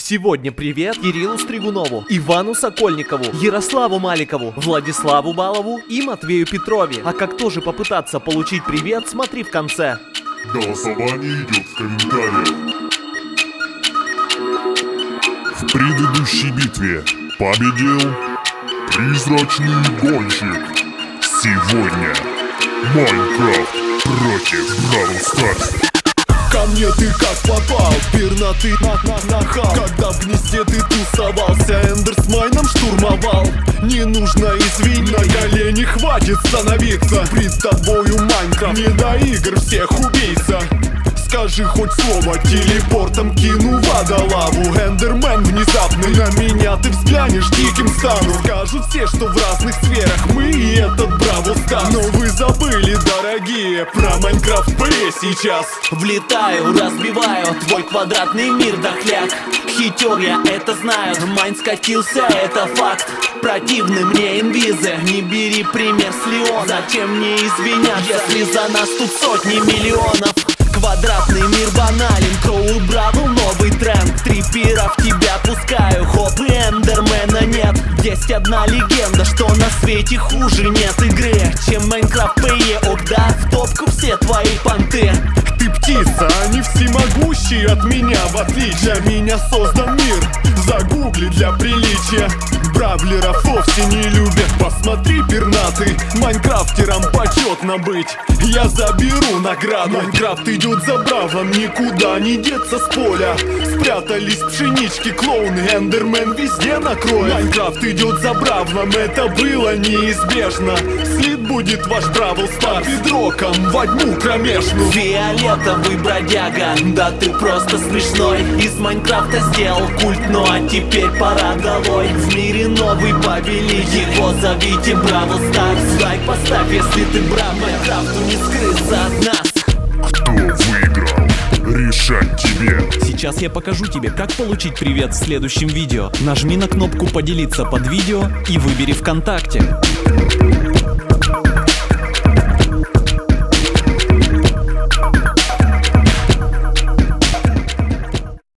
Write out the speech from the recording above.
Сегодня привет Кириллу Стригунову, Ивану Сокольникову, Ярославу Маликову, Владиславу Балову и Матвею Петрове. А как тоже попытаться получить привет, смотри в конце. Голосование идет в комментариях. В предыдущей битве победил призрачный гонщик. Сегодня Майнкрафт против Бравл Старс. Ко мне ты как попал, пернатый нахал. Когда в гнезде ты тусовался, Эндер с Майном штурмовал. Не нужно извинить, на колени хватит становиться. Пред тобою Майнкрафт, не до игр всех убийца. Скажи хоть слово, телепортом кину водолаву. Эндермен внезапный, на меня ты взглянешь, диким стану. Скажут все, что в разных сферах мы и этот Бравл Старс. Но вы забыли, дорогие, про Майнкрафт Плей сейчас. Влетаю, разбиваю твой квадратный мир, дохляк. Хитер я это знаю, Майн скатился, это факт. Противны мне инвизы, не бери пример с Леона. Зачем мне извиняться, если за нас тут сотни миллионов? Квадратный мир банален, Кроу и Бравл новый тренд. Три пира в тебя пускаю, хоп и Эндермена нет. Есть одна легенда, что на свете хуже нет игры, чем Майнкрафт ПЕ. Ок, да, в топку все твои понты. Ты птица, они всемогущие от меня, в отличие. Для меня создан мир, загугли для приличия. Бравлеров вовсе не любят, посмотри, пернатый. Майнкрафтерам почетно быть, я заберу награду. Майнкрафт идет за Бравлом, никуда не деться с поля. Спрятались пшенички, клоуны, Эндермен везде накроет. Майнкрафт идет за Бравлом, это было неизбежно. Слит будет ваш Бравл Старс бедроком во тьму кромешную. Фиолетовый бродяга, да ты просто смешной. Из Майнкрафта сделал культ, ну а теперь пора долой. В мире новый повелитель, его зовите Бравл Старс. Лайк поставь, если ты брав, Майнкрафту не скрыться от нас. Кто выиграл? Решать тебе. Сейчас я покажу тебе, как получить привет в следующем видео. Нажми на кнопку «Поделиться» под видео и выбери ВКонтакте.